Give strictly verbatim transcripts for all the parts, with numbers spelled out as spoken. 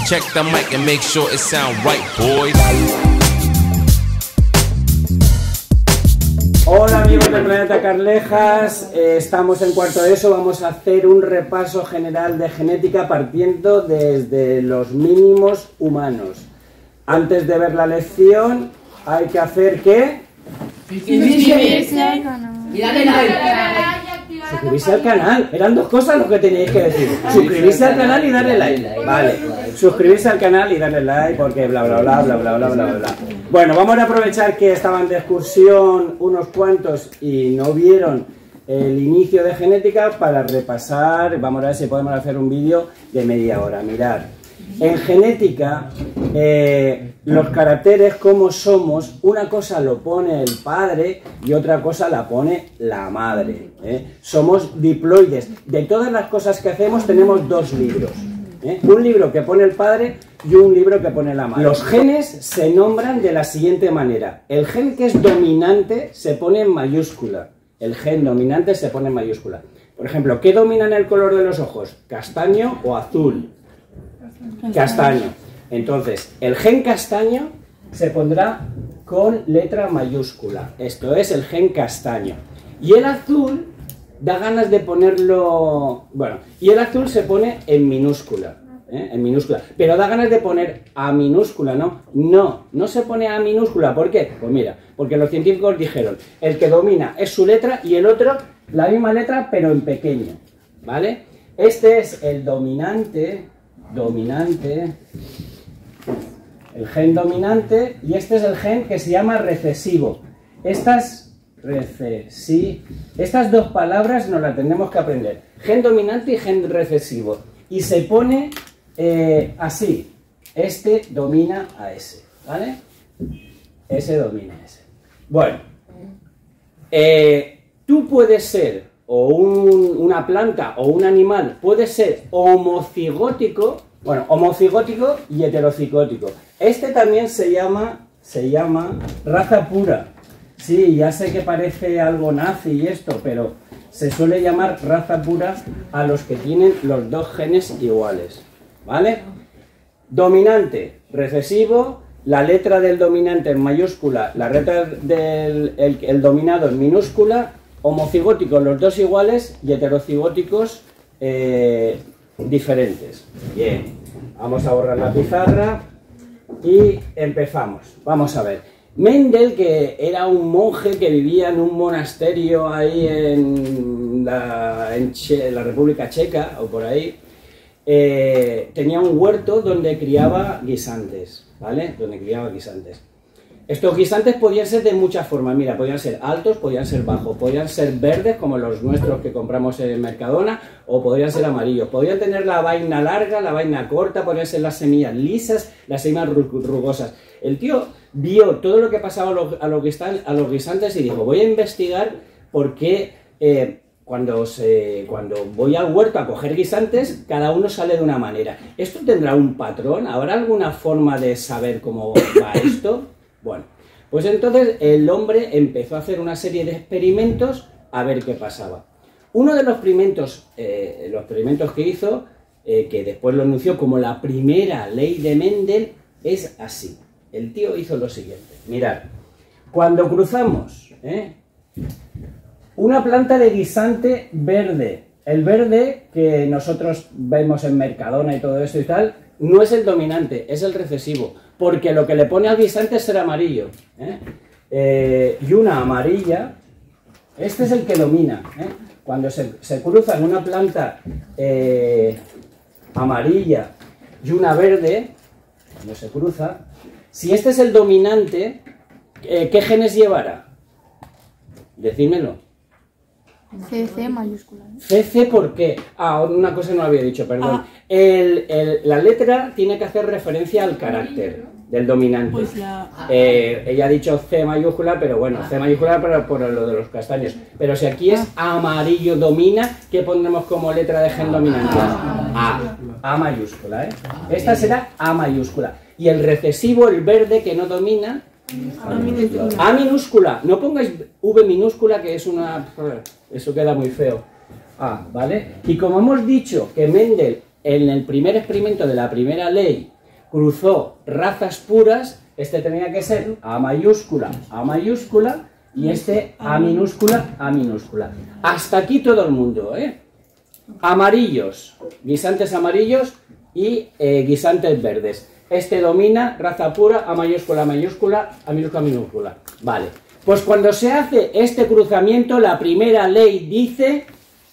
Check the mic and make sure it sound right, boys. Hola amigos del Planeta Carlejas, eh, estamos en cuarto de eso, vamos a hacer un repaso general de genética partiendo desde los mínimos humanos. Antes de ver la lección hay que hacer ¿qué? Suscribirse y darle like. Suscribirse al canal, eran dos cosas lo que teníais que decir. Suscribirse al canal y darle like. Vale, suscribirse al canal y darle like porque bla bla bla bla bla bla bla bla. Bueno, vamos a aprovechar que estaban de excursión unos cuantos y no vieron el inicio de genética para repasar. Vamos a ver si podemos hacer un vídeo de media hora. Mirad, en genética eh, los caracteres como somos, una cosa lo pone el padre y otra cosa la pone la madre, ¿eh? Somos diploides. De todas las cosas que hacemos tenemos dos libros, ¿eh? Un libro que pone el padre y un libro que pone la madre. Los genes se nombran de la siguiente manera. El gen que es dominante se pone en mayúscula. El gen dominante se pone en mayúscula. Por ejemplo, ¿qué domina en el color de los ojos? ¿Castaño o azul? Castaño. Entonces, el gen castaño se pondrá con letra mayúscula. Esto es el gen castaño. Y el azul da ganas de ponerlo... Bueno, y el azul se pone en minúscula. ¿eh? En minúscula. Pero da ganas de poner A minúscula, ¿no? No, no se pone A minúscula. ¿Por qué? Pues mira, porque los científicos dijeron, el que domina es su letra y el otro la misma letra pero en pequeño. ¿Vale? Este es el dominante... dominante, el gen dominante, y este es el gen que se llama recesivo. Estas, recesi, estas dos palabras nos las tenemos que aprender, gen dominante y gen recesivo, y se pone eh, así, este domina a ese, ¿vale? Ese domina a ese. Bueno, eh, tú puedes ser o un, una planta o un animal puede ser homocigótico, bueno, homocigótico y heterocigótico. Este también se llama, se llama raza pura. Sí, ya sé que parece algo nazi y esto, pero se suele llamar raza pura a los que tienen los dos genes iguales, ¿vale? Dominante, recesivo, la letra del dominante en mayúscula, la letra del el, el dominado en minúscula. Homocigóticos los dos iguales y heterocigóticos eh, diferentes. Bien, vamos a borrar la pizarra y empezamos. Vamos a ver. Mendel, que era un monje que vivía en un monasterio ahí en la, en che, la República Checa o por ahí, eh, tenía un huerto donde criaba guisantes, ¿vale? Donde criaba guisantes. Estos guisantes podían ser de muchas formas, mira, podían ser altos, podían ser bajos, podían ser verdes como los nuestros que compramos en Mercadona, o podrían ser amarillos, podían tener la vaina larga, la vaina corta, podían ser las semillas lisas, las semillas rugosas. El tío vio todo lo que pasaba a los, a los, guisantes, a los guisantes y dijo, voy a investigar por qué eh, cuando, se, cuando voy al huerto a coger guisantes, cada uno sale de una manera. ¿Esto tendrá un patrón? ¿Habrá alguna forma de saber cómo va esto? Bueno, pues entonces el hombre empezó a hacer una serie de experimentos a ver qué pasaba. Uno de los experimentos, eh, los experimentos que hizo, eh, que después lo anunció como la primera ley de Mendel, es así. El tío hizo lo siguiente. Mirad, cuando cruzamos ¿eh? una planta de guisante verde, el verde que nosotros vemos en Mercadona y todo esto y tal, no es el dominante, es el recesivo. Porque lo que le pone al guisante es el amarillo, ¿eh? Eh, y una amarilla, este es el que domina, ¿eh? Cuando se, se cruzan una planta eh, amarilla y una verde, cuando se cruza, si este es el dominante, eh, ¿qué genes llevará? Decídmelo. C C mayúscula. C C, ¿por qué? Ah, una cosa no lo había dicho, perdón. Ah. El, el, la letra tiene que hacer referencia al carácter del dominante. Pues la... eh, ella ha dicho C mayúscula, pero bueno, C mayúscula por, por lo de los castaños. Pero si aquí es amarillo domina, ¿qué pondremos como letra de gen dominante? A. A mayúscula, ¿eh? Esta será A mayúscula. Y el recesivo, el verde que no domina, A minúscula. A minúscula. No pongáis V minúscula, que es una... Eso queda muy feo. A, ¿vale? Y como hemos dicho que Mendel, en el primer experimento de la primera ley, cruzó razas puras, este tenía que ser A mayúscula, A mayúscula, y este A minúscula, A minúscula. Hasta aquí todo el mundo, ¿eh? Amarillos, guisantes amarillos y eh, guisantes verdes. Este domina, raza pura, A mayúscula, A mayúscula, A minúscula, A minúscula. Vale, pues cuando se hace este cruzamiento, la primera ley dice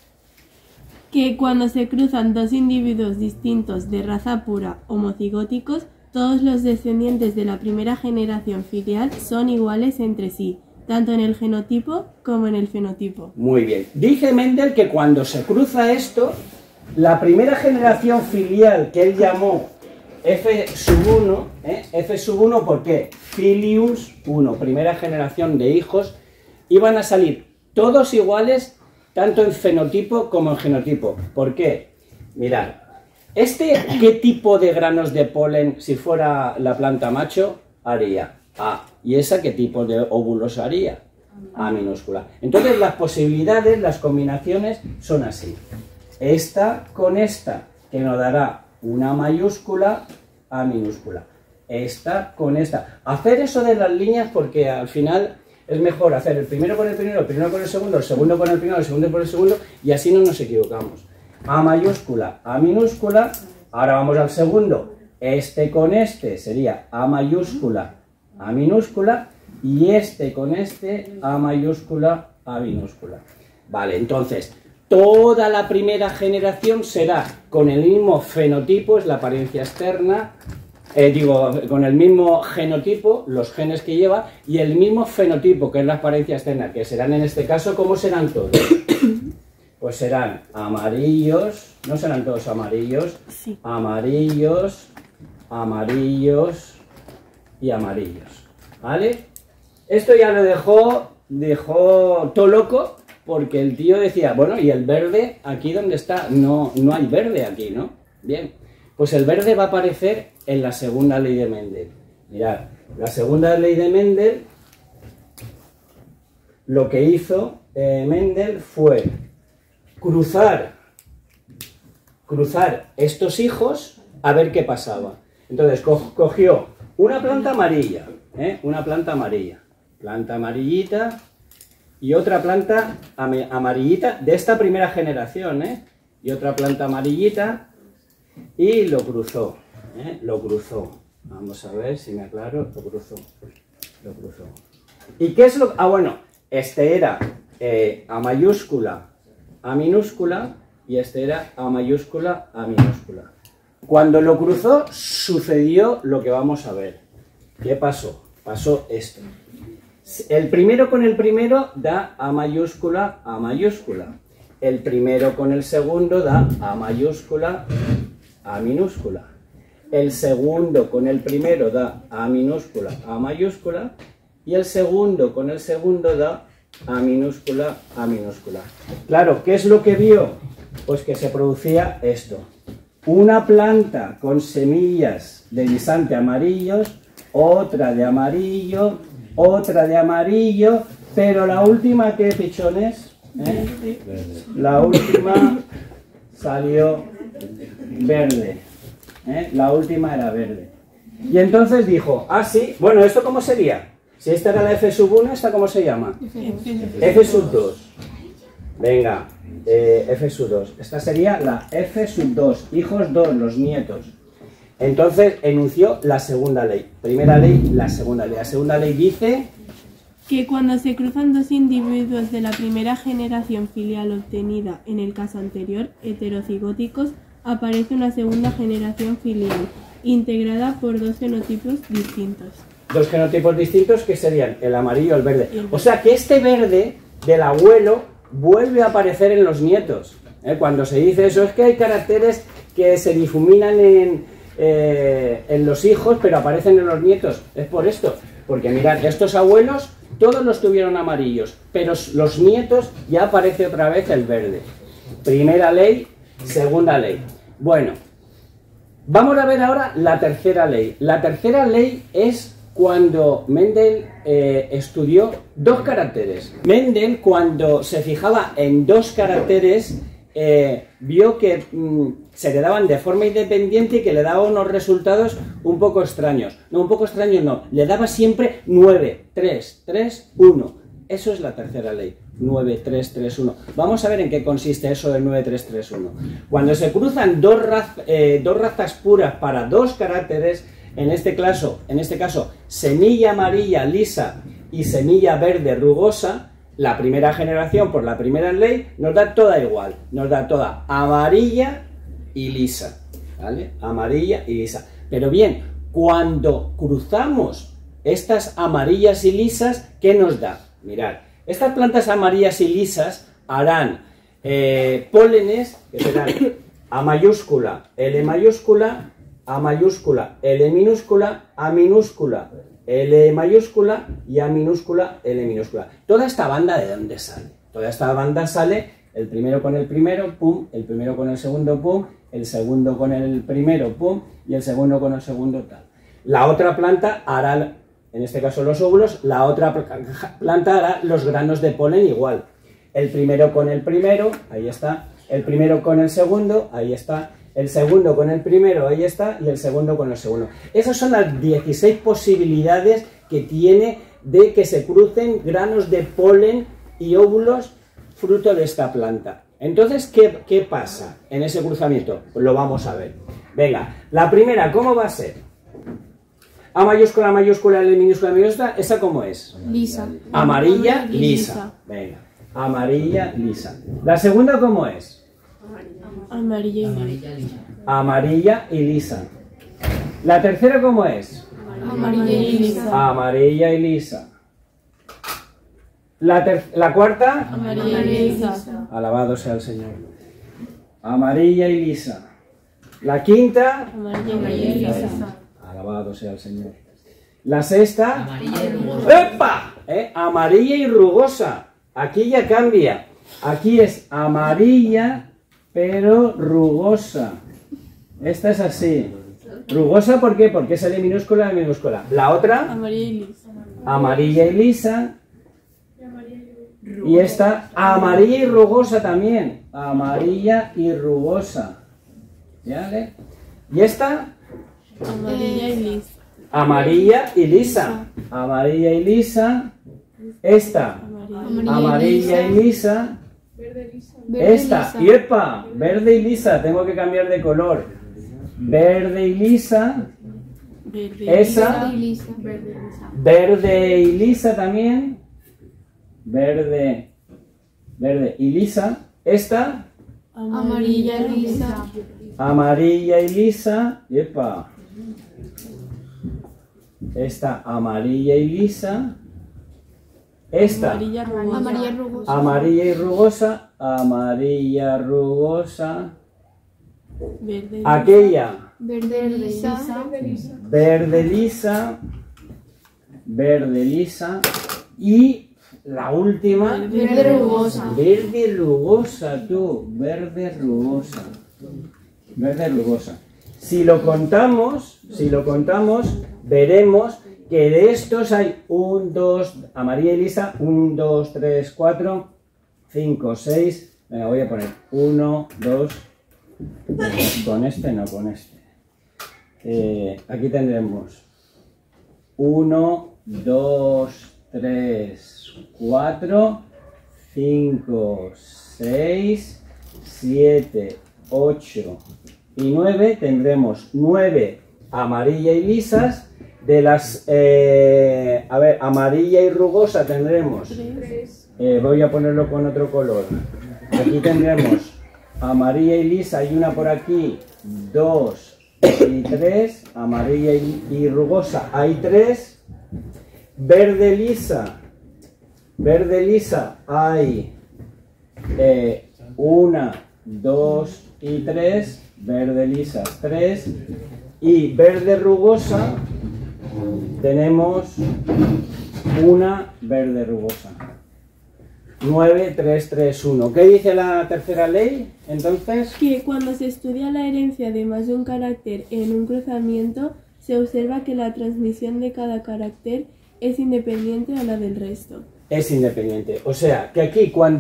que cuando se cruzan dos individuos distintos de raza pura homocigóticos, todos los descendientes de la primera generación filial son iguales entre sí, tanto en el genotipo como en el fenotipo. Muy bien. Dice Mendel que cuando se cruza esto, la primera generación filial que él llamó F sub uno, ¿eh? F sub uno, ¿por qué? Filius uno, primera generación de hijos, iban a salir todos iguales, tanto en fenotipo como en genotipo. ¿Por qué? Mirad, este, ¿qué tipo de granos de polen, si fuera la planta macho, haría? A. ¿Y esa qué tipo de óvulos haría? A minúscula. Entonces las posibilidades, las combinaciones son así. Esta con esta, que nos dará una mayúscula, A minúscula. Esta con esta. Hacer eso de las líneas porque al final es mejor hacer el primero con el primero, el primero con el segundo, el segundo con el primero, el segundo con el segundo, y así no nos equivocamos. A mayúscula, A minúscula. Ahora vamos al segundo. Este con este sería A mayúscula, A minúscula, y este con este A mayúscula, A minúscula. Vale, entonces toda la primera generación será con el mismo fenotipo, es la apariencia externa, eh, digo, con el mismo genotipo, los genes que lleva, y el mismo fenotipo, que es la apariencia externa, que serán en este caso, ¿cómo serán todos? Pues serán amarillos, no serán todos amarillos, Sí. amarillos, amarillos y amarillos, ¿vale? Esto ya lo dejó, dejó todo loco, porque el tío decía, bueno, ¿y el verde aquí dónde está? No, no hay verde aquí, ¿no? Bien, pues el verde va a aparecer en la segunda ley de Mendel. Mirad, la segunda ley de Mendel, lo que hizo eh, Mendel fue cruzar, cruzar estos hijos a ver qué pasaba. Entonces co cogió una planta amarilla, ¿eh? una planta amarilla, planta amarillita, y otra planta amarillita de esta primera generación, ¿eh? Y otra planta amarillita, y lo cruzó, ¿eh? Lo cruzó. Vamos a ver si me aclaro, lo cruzó, lo cruzó. ¿Y qué es lo...? Ah, bueno, este era eh, A mayúscula, A minúscula, y este era A mayúscula, A minúscula. Cuando lo cruzó, sucedió lo que vamos a ver. ¿Qué pasó? Pasó esto. El primero con el primero da A mayúscula, A mayúscula. El primero con el segundo da A mayúscula, A minúscula. El segundo con el primero da A minúscula, A mayúscula. Y el segundo con el segundo da A minúscula, A minúscula. Claro, ¿qué es lo que vio? Pues que se producía esto. Una planta con semillas de guisante amarillos, otra de amarillo, otra de amarillo, pero la última, ¿qué pichones? ¿Eh? La última salió verde. ¿Eh? La última era verde. Y entonces dijo, ah, sí, bueno, ¿esto cómo sería? Si esta era la F sub uno, ¿esta cómo se llama? F sub dos. Venga, eh, F sub dos. Esta sería la F sub dos, hijos dos, los nietos. Entonces enunció la segunda ley. Primera ley, la segunda ley. La segunda ley dice que cuando se cruzan dos individuos de la primera generación filial obtenida en el caso anterior, heterocigóticos, aparece una segunda generación filial, integrada por dos fenotipos distintos. Dos genotipos distintos que serían el amarillo y el verde. O sea que este verde del abuelo vuelve a aparecer en los nietos. ¿Eh? Cuando se dice eso es que hay caracteres que se difuminan en, eh, en los hijos pero aparecen en los nietos. Es por esto. Porque mirad, estos abuelos todos los tuvieron amarillos, pero los nietos ya aparece otra vez el verde. Primera ley, segunda ley. Bueno, vamos a ver ahora la tercera ley. La tercera ley es cuando Mendel eh, estudió dos caracteres. Mendel, cuando se fijaba en dos caracteres, eh, vio que mmm, se le daban de forma independiente y que le daba unos resultados un poco extraños. No, un poco extraños no, le daba siempre nueve, tres, tres, uno. Eso es la tercera ley, nueve, tres, tres, uno. Vamos a ver en qué consiste eso del nueve, tres, tres, uno. Cuando se cruzan dos, raz, eh, dos razas puras para dos caracteres, en este caso, en este caso, semilla amarilla lisa y semilla verde rugosa, la primera generación por la primera ley nos da toda igual, nos da toda amarilla y lisa, ¿vale? Amarilla y lisa. Pero bien, cuando cruzamos estas amarillas y lisas, ¿qué nos da? Mirad, estas plantas amarillas y lisas harán eh, pólenes que serán A mayúscula, L mayúscula, A mayúscula, L minúscula, A minúscula, L mayúscula y A minúscula, L minúscula. Toda esta banda, ¿de dónde sale? Toda esta banda sale el primero con el primero, pum, el primero con el segundo, pum, el segundo con el primero, pum, y el segundo con el segundo, tal. La otra planta hará, en este caso los óvulos, la otra planta hará los granos de polen igual. El primero con el primero, ahí está, el primero con el segundo, ahí está, el segundo con el primero, ahí está, y el segundo con el segundo. Esas son las dieciséis posibilidades que tiene de que se crucen granos de polen y óvulos fruto de esta planta. Entonces, ¿qué, qué pasa en ese cruzamiento? Pues lo vamos a ver. Venga, la primera, ¿cómo va a ser? A mayúscula, mayúscula, L minúscula, minúscula, ¿esa cómo es? Lisa. Amarilla, lisa. Venga, amarilla, lisa. ¿La segunda cómo es? Amarilla y lisa. Amarilla y lisa. ¿La tercera cómo es? Amarilla y lisa. Amarilla y lisa. ¿La, ter la cuarta? Amarilla y lisa. Alabado sea el Señor. Amarilla y lisa. ¿La quinta? Amarilla y lisa. Alabado sea el Señor. ¿La sexta? Amarilla y rugosa. ¡Epa! ¿Eh? Amarilla y rugosa. Aquí ya cambia. Aquí es amarilla, pero rugosa. Esta es así. ¿Rugosa por qué? Porque es L minúscula y minúscula. ¿La otra? Amarilla y lisa. Amarilla y lisa. Y esta, amarilla y rugosa también. Amarilla y rugosa. ¿Vale? ¿Y esta? Amarilla y lisa. Amarilla y lisa. Amarilla y lisa. Esta. Amarilla y lisa. Esta. Y epa, verde y lisa. Tengo que cambiar de color. Verde y lisa. Esa. Verde y lisa también. Verde. Verde y lisa. Esta. Amarilla y lisa. Amarilla y lisa. Epa. Esta amarilla y lisa. Esta Amarilla rugosa. Amarilla rugosa. amarilla y rugosa. Amarilla rugosa. Verde. Aquella Verde lisa. verde lisa. Verde lisa. Y la última, Verde rugosa. verde rugosa, tú. Verde rugosa. Verde rugosa. Si lo contamos, si lo contamos, veremos que de estos hay un, dos, amarilla y lisa, un, dos, tres, cuatro, cinco, seis. Venga, voy a poner uno, dos, con este no, con este. Eh, aquí tendremos uno, dos, tres, cuatro, cinco, seis, siete, ocho y nueve. Tendremos nueve amarilla y lisas. De las, eh, a ver, amarilla y rugosa tendremos, eh, voy a ponerlo con otro color. Aquí tendremos amarilla y lisa y una por aquí, dos y tres. Amarilla y, y rugosa hay tres. Verde lisa, verde lisa hay eh, una, dos y tres. Verde lisa tres. Y verde rugosa tenemos una verde rugosa. nueve, tres, tres, uno. ¿Qué dice la tercera ley, entonces? Que cuando se estudia la herencia de más de un carácter en un cruzamiento, se observa que la transmisión de cada carácter es independiente a la del resto. Es independiente. O sea, que aquí cuando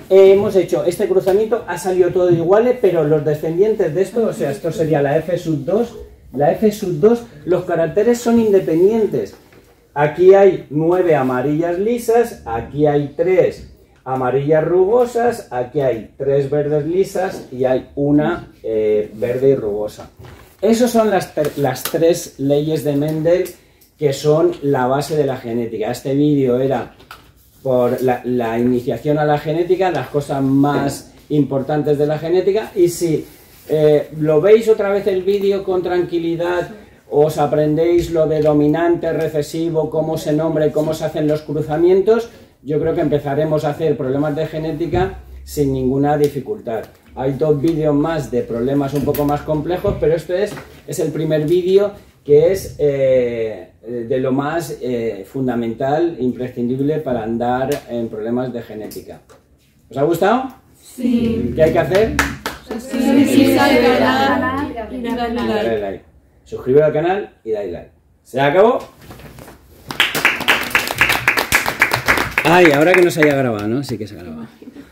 eh, hemos hecho este cruzamiento, ha salido todo igual, pero los descendientes de esto, o sea, esto sería la F sub dos, la F sub dos, los caracteres son independientes. Aquí hay nueve amarillas lisas, aquí hay tres amarillas rugosas, aquí hay tres verdes lisas y hay una eh, verde y rugosa. Esas son las, las tres leyes de Mendel que son la base de la genética. Este vídeo era por la, la iniciación a la genética, las cosas más importantes de la genética, y si eh, lo veis otra vez el vídeo con tranquilidad, os aprendéis lo de dominante, recesivo, cómo se nombra y cómo se hacen los cruzamientos, yo creo que empezaremos a hacer problemas de genética sin ninguna dificultad. Hay dos vídeos más de problemas un poco más complejos, pero este es, es el primer vídeo que es eh, de lo más eh, fundamental, imprescindible para andar en problemas de genética. ¿Os ha gustado? Sí. ¿Qué hay que hacer? Suscribirse al canal y darle Dale like. like. Suscribiros al canal y dale like. ¿Se acabó? Ay, ahora que no se haya grabado, ¿no? Sí que se ha grabado.